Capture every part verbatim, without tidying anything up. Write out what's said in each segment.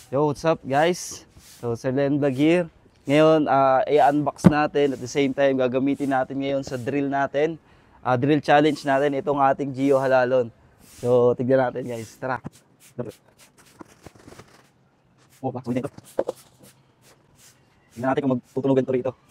Yo, what's up guys? So, Sir Len Vlog here. Ngayon, uh, i-unbox natin at the same time gagamitin natin ngayon sa drill natin. Uh, drill challenge natin itong ating Gio Halalon. So, tignan natin guys. Tara. Oh, ba, ito. Tignan natin kung magtutunugan to rito.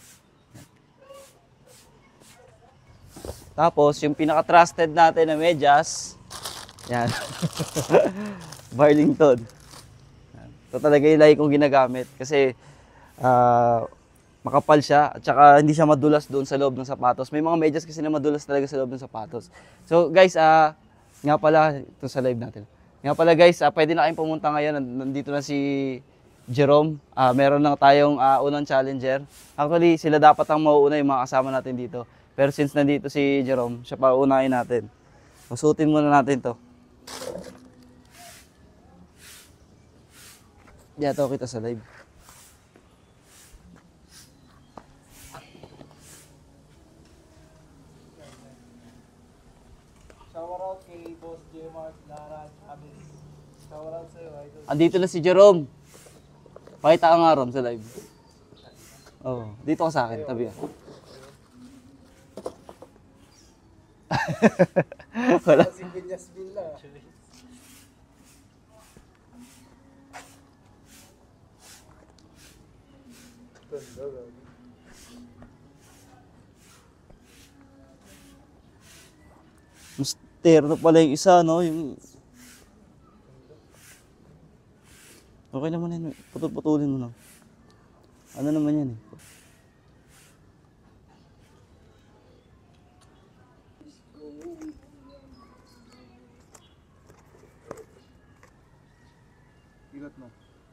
Tapos, yung pinaka-trusted natin na medyas, yan. Burlington. Ito talaga yung lagi kong ginagamit kasi uh, makapal siya at saka hindi siya madulas doon sa loob ng sapatos. May mga medyas kasi na madulas talaga sa loob ng sapatos. So guys, uh, nga pala, ito sa live natin. Nga pala guys, uh, pwede na kayong pumunta ngayon. Nandito na si Jerome. Uh, meron lang tayong uh, unang challenger. Actually, sila dapat ang mauuna yung mga kasama natin dito. Pero since nandito si Jerome, siya pa unahin natin. Masuotin muna natin to. Diyan to kita sa live. Shout out kay Boss J. Mark Lara Chavez. Shout out sa'yo, idol. Andito na si Jerome. Pakita ka nga Rom sa live. Oh, dito ka sa akin, tabi. Wala. Si Binyas Villa. Mister na pala yung isa, no? Yung... Okay naman yun. Putol-putulin mo na. Ano naman yan eh? Ilat mo.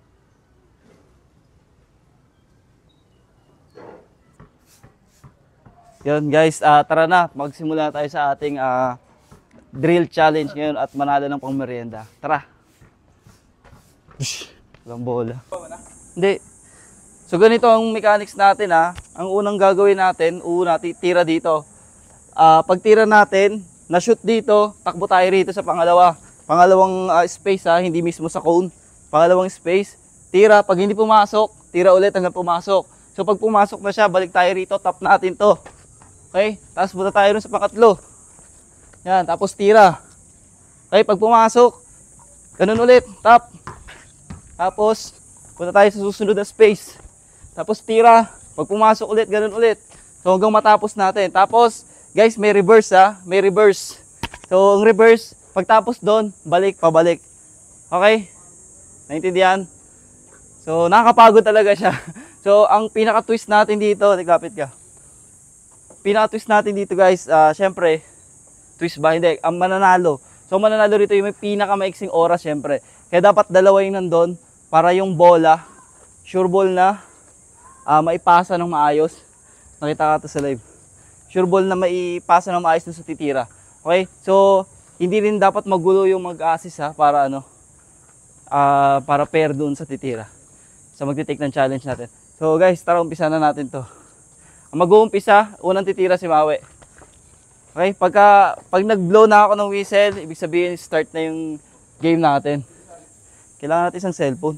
Yun guys, uh, tara na. Magsimula tayo sa ating uh, drill challenge ngayon at manalo ng pangmerienda. Tara! Ush, walang bola. Hindi. So ganito ang mechanics natin ha. Ang unang gagawin natin, una, tira dito. Uh, pag tira natin, na-shoot dito, takbo tayo rito sa pangalawa. Pangalawang uh, space ha, hindi mismo sa cone. Pangalawang space, tira. Pag hindi pumasok, tira ulit hanggang pumasok. So pag pumasok na siya, balik tayo rito, tap natin to. Okay? Tapos punta tayo rin sa pangatlo. Yan, tapos tira. Okay, pag pumasok, ganun ulit, tap. Tapos, punta tayo sa susunod na space. Tapos tira. Pag pumasok ulit, ganun ulit. So hanggang matapos natin. Tapos, guys, may reverse ha. May reverse. So, ang reverse, pagtapos doon, balik, pabalik. Okay? Naintindihan? So, nakakapagod talaga siya. So, ang pinaka-twist natin dito, naglapit ka. Pinaka-twist natin dito guys, uh, syempre, twist ba? Hindi, ang mananalo. So, mananalo rito yung may pinaka-maiksing oras syempre. Kaya dapat dalawa yung nandun para yung bola, sure ball na, uh, maipasa ng maayos. Nakita ka ito sa live. Sure ball na maipasa ng maayos dun sa titira. Okay? So, hindi rin dapat magulo yung mag-assist ha, para ano, uh, para pair dun sa titira. So, magti-take ng challenge natin. So, guys, tara, umpisa na natin to. Mag-uumpisa, unang titira si Mawe. Okay, pagka pag nag-blow na ako ng whistle, ibig sabihin start na yung game natin. Kailangan natin isang cellphone.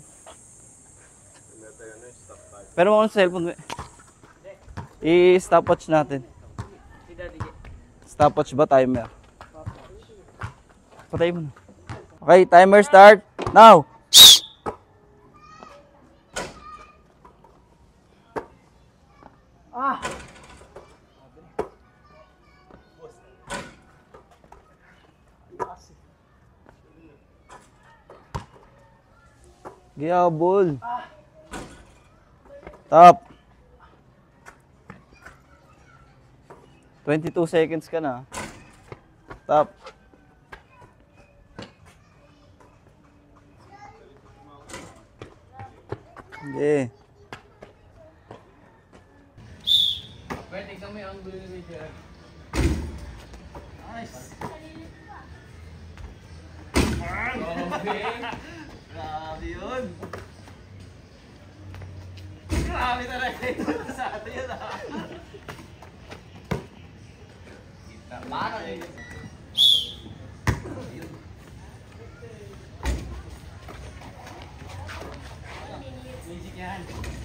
Pero mga cellphone, i-stopwatch natin. Stopwatch ba, timer? Patay mo na. Okay, timer start. Now! Ah! Giyabol. Top. twenty-two seconds ka na. Top. Hindi. Pwede kami ang gulo ni Gerard. Nice! Okay! Grabe yun! Grabe talaga yun sa atin yun ha! Parang eh! yan.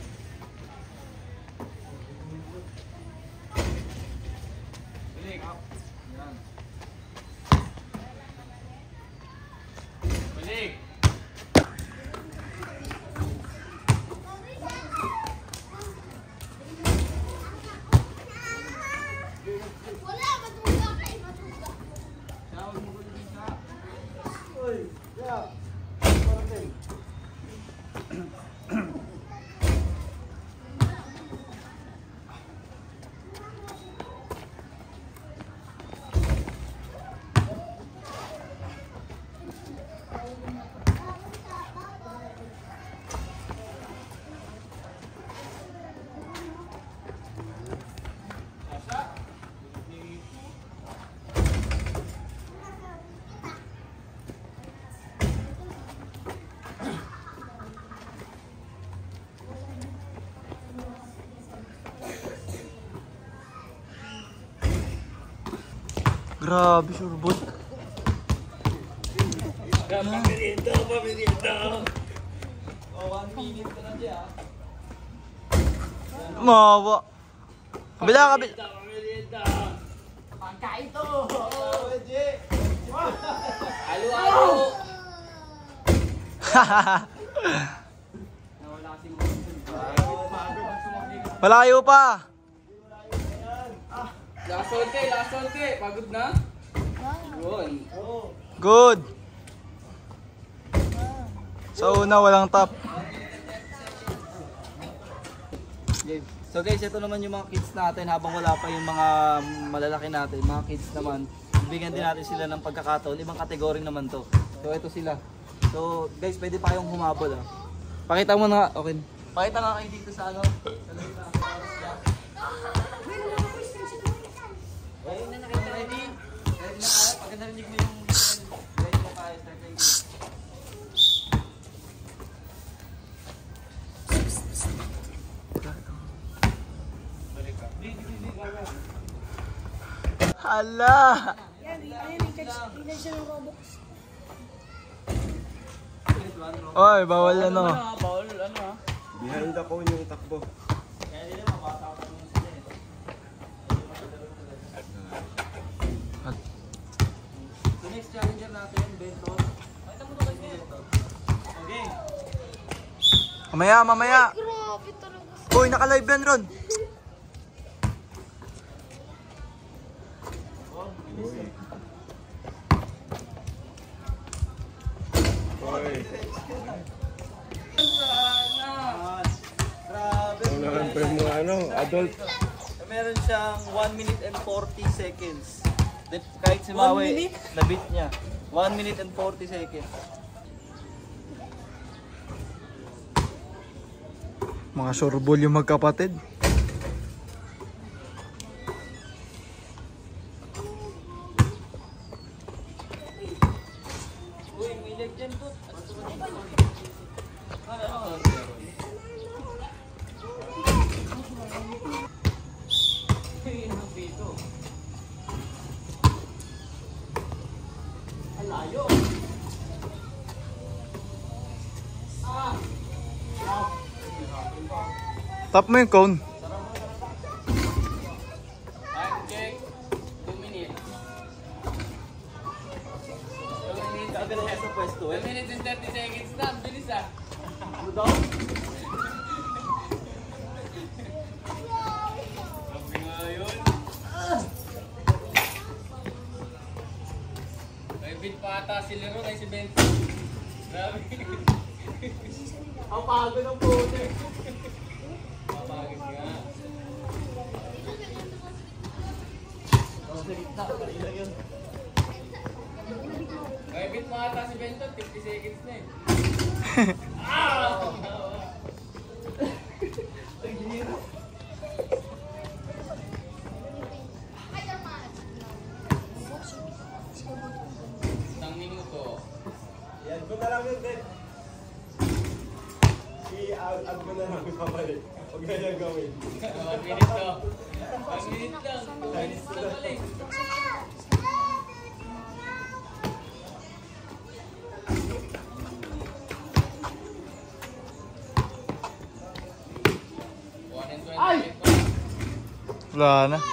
Balik. Yan. Balik. Wala, matuga kayo, matuga. Uy, yeah. Parating. Grabe, surbot. Pamirienda, pamirienda. Oh, one minute ka na dyan. Mawa. Kabila, kabila. Pamirienda. Pagkain to. Oh, J. Alo-alo. Nawala si Monson. Malayo pa. Last onte, last onte. Pagod na? Yun. Good. Sa una, walang top. Okay. So guys, ito naman yung mga kids natin habang wala pa yung mga malalaki natin, mga kids naman. Bigyan din natin sila ng pagkakataon, ibang kategory naman to. So ito sila. So guys, pwede pa kayong humabol ah. Pakita mo na, okay. Pakita nga kayo dito sa ano. Sa loob ng oras niya. Ready na nakita, ready? Ready na kayo? Pag narinig mo yung ready na tayo, start na yung game. Hala! Yan, yan, ilan siya ng Robux. Oy, bawal ano. Bawal, ano ah. Behind the cone yung takbo. Kaya nila mapasapag mo sila eh. So next challenger natin, Benton. Pakita mo to kay Benton. Okay. Mamaya, mamaya. Grabe talaga. Uy, naka-live yan, Ron. Hoy, Grabe. unahan pa yung mga ano, adult. Meron siyang one minute and forty seconds. Then, kahit si Maui, na-beat niya. one minute and forty seconds. Mga surbol yung magkapatid. Uy, may leg dyan po. Tap mo yung cone. Time check. two minutes. Sabi na sa pwesto two eh. minutes and thirty seconds na. Ang bilis ah. Sabi nga yun. May beat pa ata si Leron ay si Benton. Grabe. Ang pagod ng puto. Mapagod nga. May beat pa ata si Benton. fifty seconds na eh. Isang minuto. Yan ko na lang yun, Dad. I-add mo na lang papalik. Huwag na yung gawin. One minute to. One minute lang. Two minutes lang ulit. Wala na.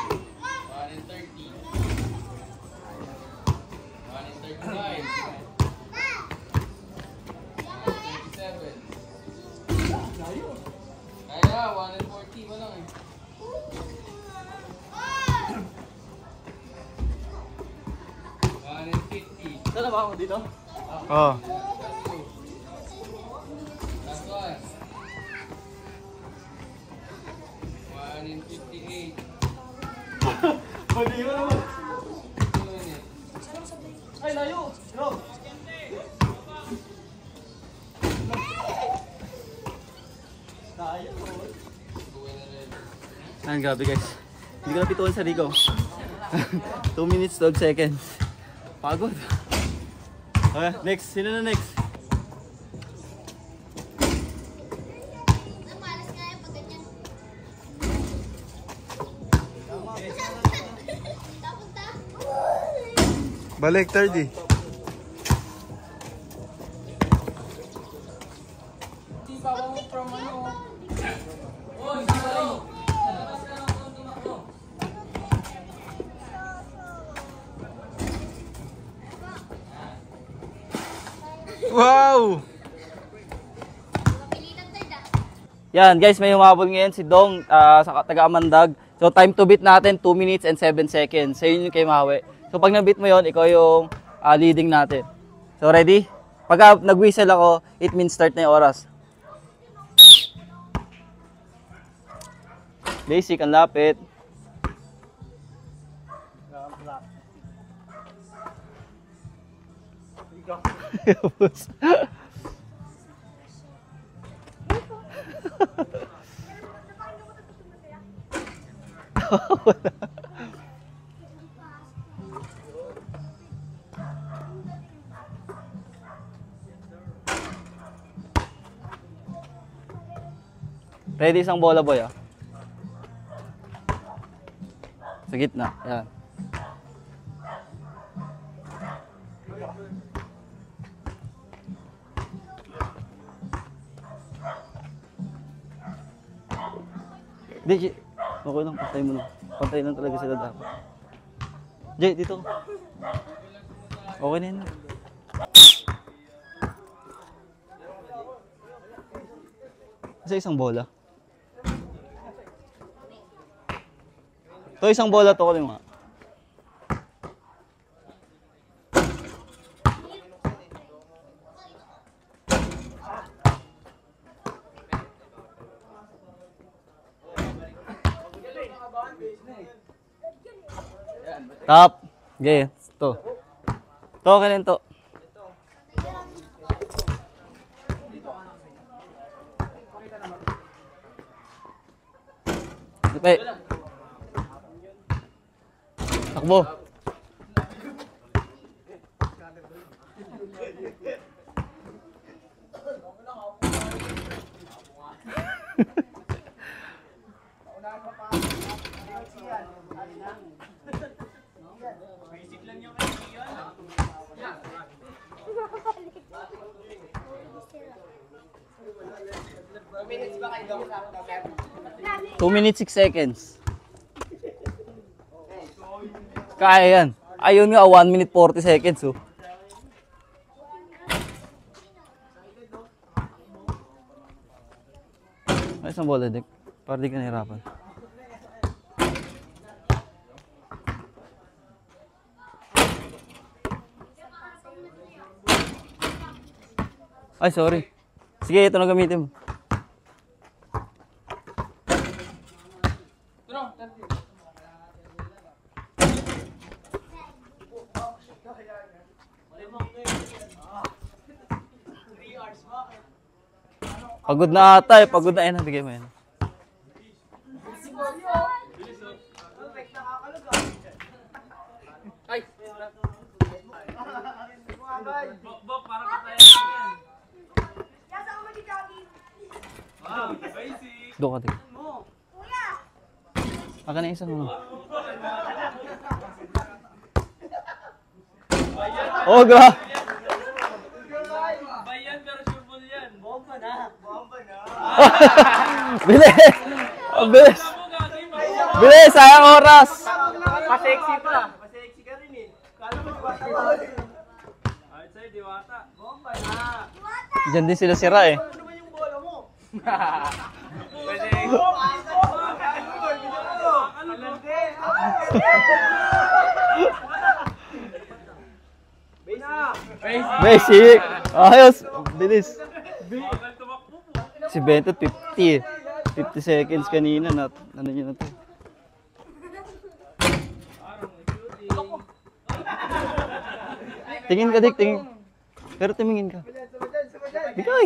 Saan na ba ako dito? Oh. Pwede mo naman. Ay, layo! Go! Ayan, grabe guys. Hindi ko napituan sa Rico. two minutes, twelve seconds. Pagod. Okay, next. Sino na next? Malas nga yan pag ganyan. Tapunta. Balik, thirty. Wow! Pilitan tayo da. Yan guys, may humabol ngayon si Dong ah, sa taga-Amandag. So time to beat natin two minutes and seven seconds. So yun yung kay Mahawi. So pag na-beat mo yun, ikaw yung ah, leading natin. So ready? Pag nag-whistle ako, it means start na yung oras. Basic, ang lapit. Ready isang bola boy ah. Sa gitna, yan. Hindi, Jay. Okay lang, pantay mo lang. Pantay lang talaga sila dapat. Jay, dito. Okay na yun. Sa isang bola. Ito isang bola to ko lima. Top. Okay, to. To kanin to. Lipay. Takbo. two minutes six seconds. Kaya yan. Ayun nga, one minute forty seconds. Oh. Ay, isang bola, Dick. Para di ka nahirapan. Ay, sorry. Sige, ito na gamitin mo. Pagod na ata eh. Pagod na. Ayan, bigay mo yan. Ay! Bok-bok, parang katayan yan. Wow, basic. Doon ka, Dick. Aka na isang ano. Oh, gra! Bayan pero sureball yan. Bomba na. Bomba na. Bilis! Ang bilis! Alam mo nga, di ba? Bilis, sayang oras. Pa-sexy pa. Pa-sexy ka rin eh. Kala mo diwata ba? Ayun sa'yo, diwata. Bomba na. Diyan din sila sira eh. Ano ba yung bola mo? Pwede. Basic. Ayos. Bilis. Si Bento, fifty. fifty seconds kanina na ano niya na to. Tingin ka, Dik, tingin. Pero tumingin ka. Bigay.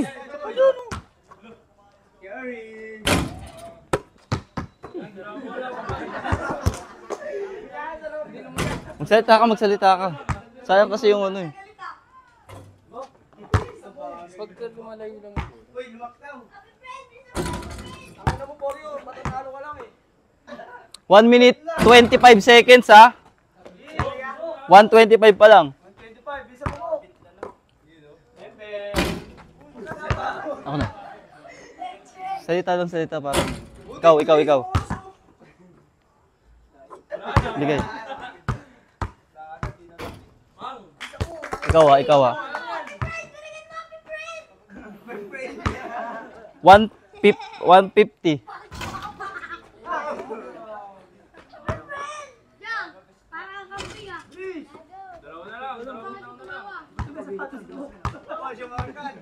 Magsalita ka, magsalita ka. Sayang kasi yung ano eh. Pagka lumalayo lang. Uy, lumaktaw. Ako na mo, Poryo. Matatalo ka lang eh. one minute, twenty-five seconds ha. one twenty-five pa lang. one twenty-five, bisa mo. Ako na. Salita lang, salita para. Ikaw, ikaw, ikaw. Bigay. Ikaw ha, ikaw ha. one fifty. Yang, parang kambing ah. Dalawa na lang, dalawa na lang. Ako siya makan.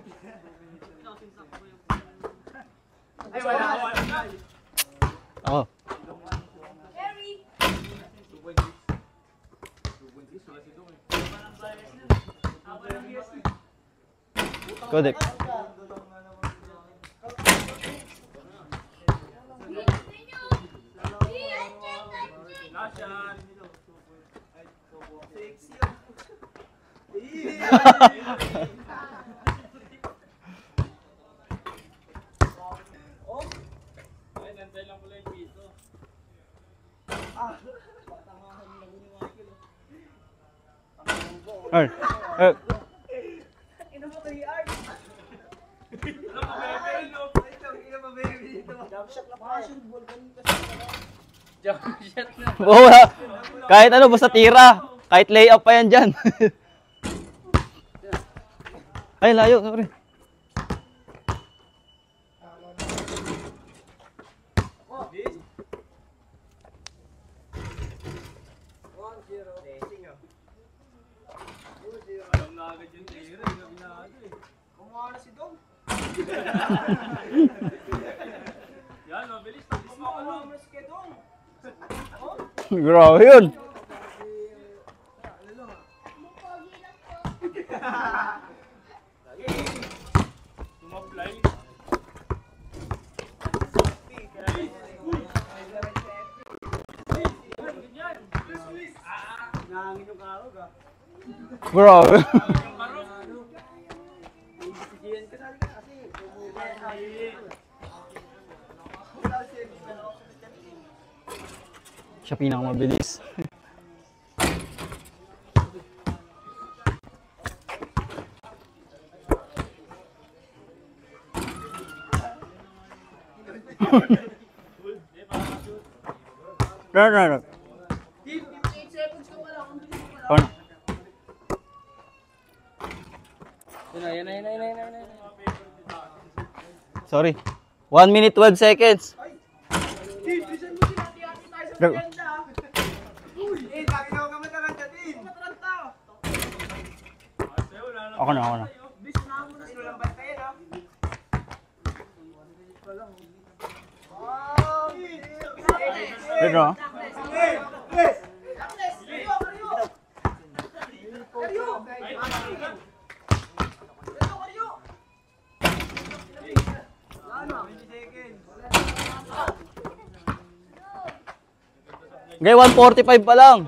Ay, wala, wala. Ako. Harry. Kodek. Ay, ay. Oo, wala. Kahit ano, basta tira. Kahit layup pa yan dyan. Ay, layo. Sorry. Kumuha na si Dong. Yan, mabilis. Tapos mo ka lang. Mas kay Dong. Grabe yun. Tumablay. Nangangin yung karog ah. Grabe. Diyan ka na kasi. Siya pinakamabilis. No, no, no. fifteen seconds ka pala. Paano? Yan na, yan na, yan na, yan na, yan na. Sorry. one minute, twelve seconds. Team, bisan mo sila. Hati-hati tayo sa Go. maganda. Uy, eh, bakit ako ka mataranta, team? Mataranta. Ako na, ako na. Bis na mo na. Sino lang bantayan, ha? Pero, okay, one forty-five pa lang.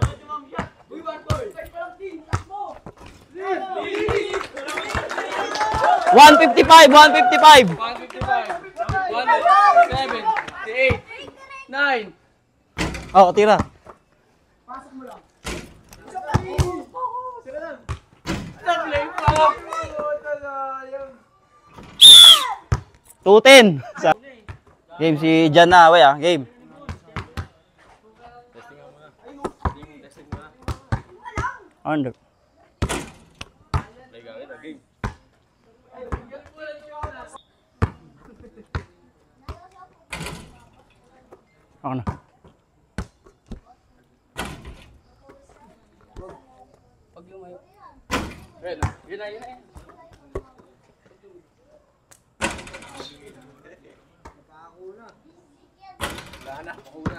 one fifty-five, one fifty-five. one fifty-five, one seven, eight, nine. Oh, tira. two ten. Game si Jan na, away ah. Game. Under. Ako na. Yun na, yun na, yun na. Wala na, mauna.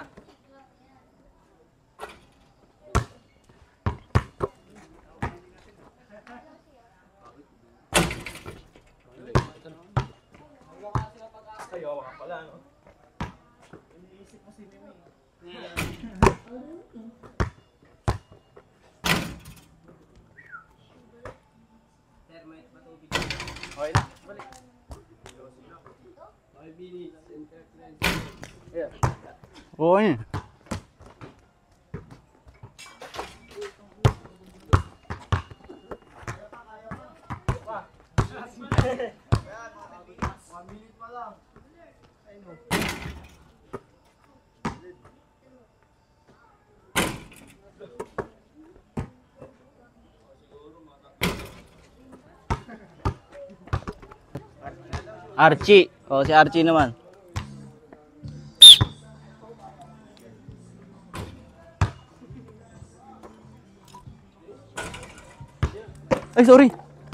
Kayo, ka pala, no? Iniisip mo si Mimi. Okay na, balik. five minutes and thirty-nine seconds. Yeah. Oo yun. one minute pa lang. Ay no. Archie. O, si Archie naman. Ay, sorry.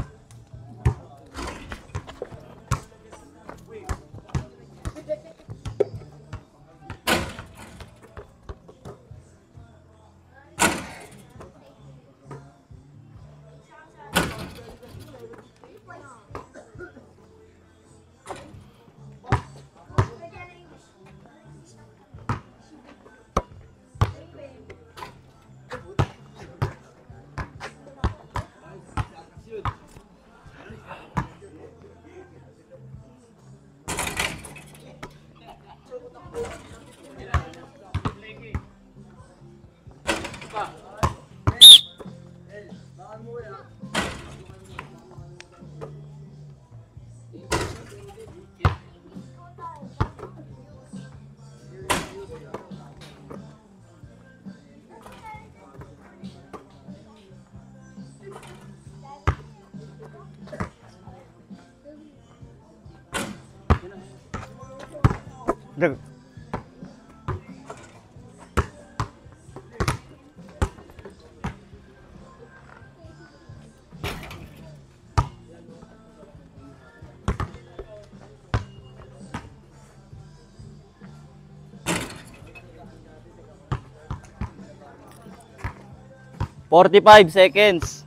Dag. forty-five seconds.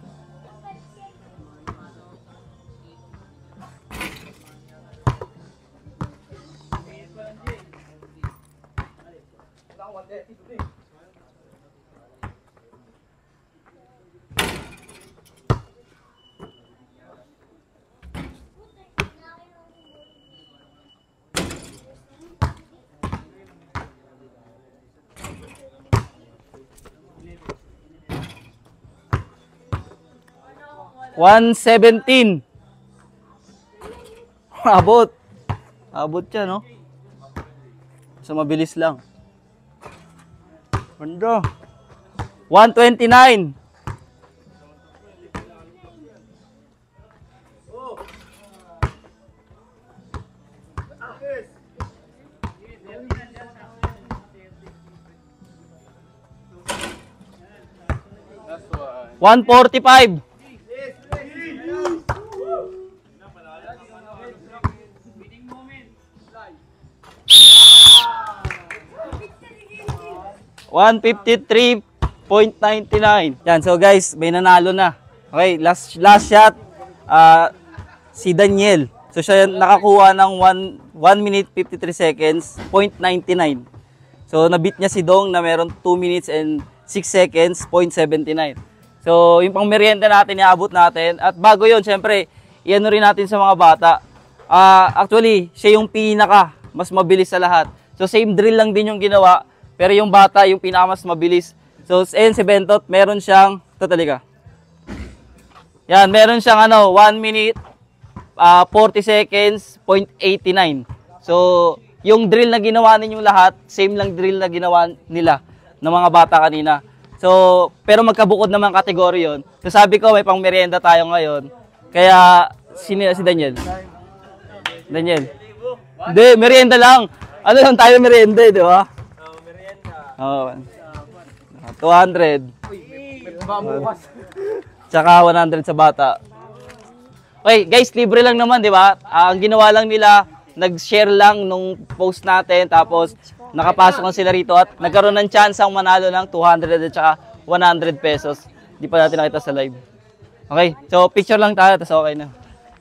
one seventeen. Abot. Abot siya, no? So, mabilis lang. Ganda. one twenty-nine. one forty-five. one fifty-three point nine nine. Yan, so guys, may nanalo na. Okay, last last shot, uh, si Daniel. So siya nakakuha ng one minute fifty-three seconds, point nine nine. So nabit niya si Dong na meron two minutes and six seconds, point seven nine. So yung pang merienda natin, iabot natin. At bago yon, syempre, iano rin natin sa mga bata. Uh, actually, siya yung pinaka mas mabilis sa lahat. So same drill lang din yung ginawa. Pero yung bata, yung pinakamas mabilis. So, ayun si Bentot, meron siyang, ito talaga. Yan, meron siyang ano, one minute, uh, forty seconds, point eight nine. So, yung drill na ginawa ninyong lahat, same lang drill na ginawa nila ng mga bata kanina. So, So, pero magkabukod naman kategory yun. So, sabi ko, may pang merienda tayo ngayon. Kaya, sino si Daniel? Daniel. Hindi, merienda lang. Ano lang tayo merienda, eh, di ba? Oh, merienda. Oo. two hundred. Tsaka one hundred sa bata. Okay, guys, libre lang naman, di ba? Ah, ang ginawa lang nila, nag-share lang nung post natin, tapos nakapasok lang sila rito at nagkaroon ng chance ang manalo ng two hundred at saka one hundred pesos. Di pa natin nakita sa live. Okay, so picture lang tayo, tapos okay na.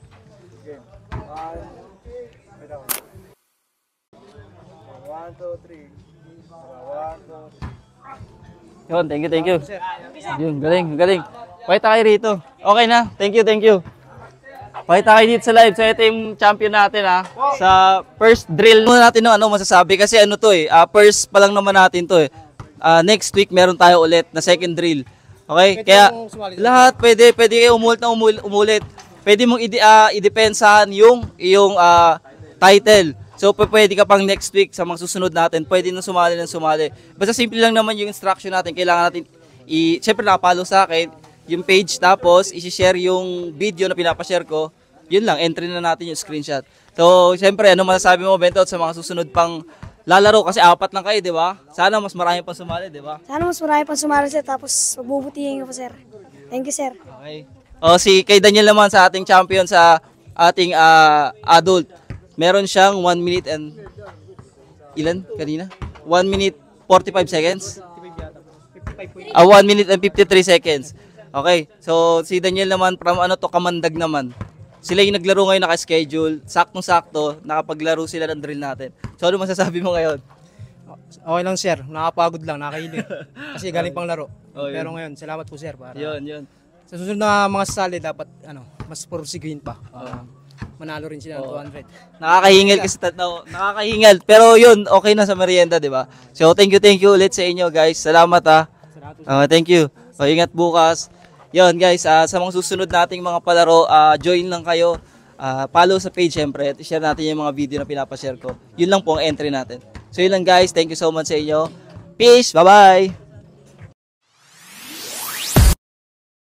One, two, three. One, two, Yun, thank you, thank you. Yun, galing, galing. Pakita kayo rito. Okay na, thank you, thank you. Pakita kayo dito sa live. So, ito yung champion natin, ha. Sa first drill. Muna natin no, ano masasabi. Kasi ano to eh, uh, first pa lang naman natin to eh. Uh, next week, meron tayo ulit na second drill. Okay? Kaya, lahat pwede, pwede kayo umulit na umul- umulit. Pwede mong i- uh, i-depensahan yung, yung uh, title. So, p- pwede ka pang next week sa mga susunod natin. Pwede nang sumali ng sumali. Basta simple lang naman yung instruction natin. Kailangan natin, i- siyempre nakapalo sa akin, yung page, tapos isi-share yung video na pinapashare ko. Yun lang, entry na natin yung screenshot. So, siyempre, ano masasabi mo, Bentot, sa mga susunod pang lalaro? Kasi apat lang kayo, di ba? Sana mas marami pang sumali, di ba? Sana mas marami pang sumali, sir. Tapos magbubutihin ko po, sir. Thank you, sir. Okay. O, si kay Daniel naman sa ating champion sa ating ah, adult. Meron siyang one minute and... Ilan kanina? one minute forty-five seconds? Ah, one minute and fifty-three seconds. Okay, so si Daniel naman from ano to, Kamandag naman. Sila yung naglaro ngayon naka-schedule, saktong-sakto, nakapaglaro sila ng drill natin. So ano masasabi mo ngayon? Okay lang sir, nakapagod lang, nakahilig. Kasi galing pang laro. Oh, yun. Pero ngayon, salamat po sir. Para Yun, yun. sa susunod na mga sali, dapat ano, mas porsighin pa. Para manalo rin sila ng two hundred. Nakakahingal kasi tatlo, nakakahingal. Pero yun, okay na sa merienda, di ba? So thank you, thank you ulit sa inyo guys. Salamat ha. Uh, thank you. O, ingat bukas. Yun guys, uh, sa mga susunod nating mga palaro, uh, join lang kayo. Uh, follow sa page syempre at share natin yung mga video na pinapashare ko. Yun lang po ang entry natin. So yun lang guys, thank you so much sa inyo. Peace, bye-bye!